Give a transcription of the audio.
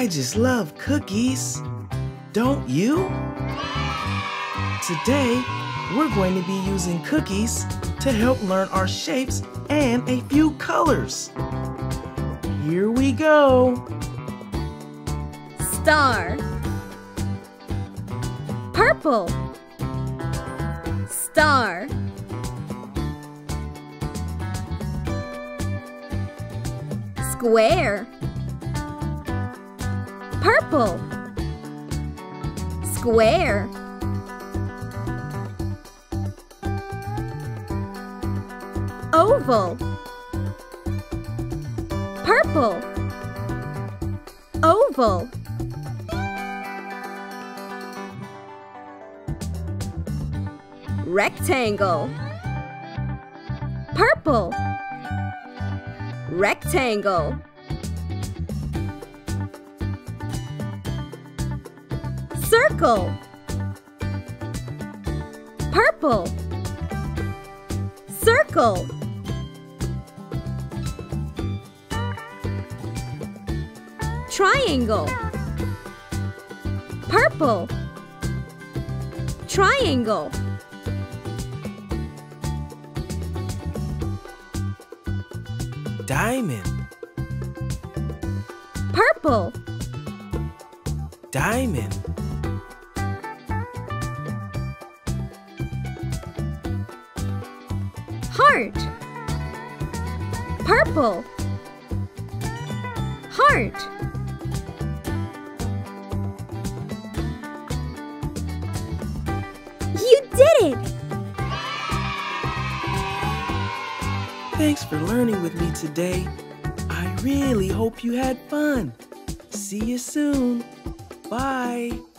I just love cookies. Don't you? Today, we're going to be using cookies to help learn our shapes and a few colors. Here we go. Star. Purple. Star. Square. Purple. Square. Oval. Purple. Oval. Rectangle. Purple. Rectangle. Circle. Purple. Circle. Triangle. Purple. Triangle. Diamond. Purple. Diamond. Heart. Purple. Heart. You did it! Thanks for learning with me today. I really hope you had fun. See you soon. Bye.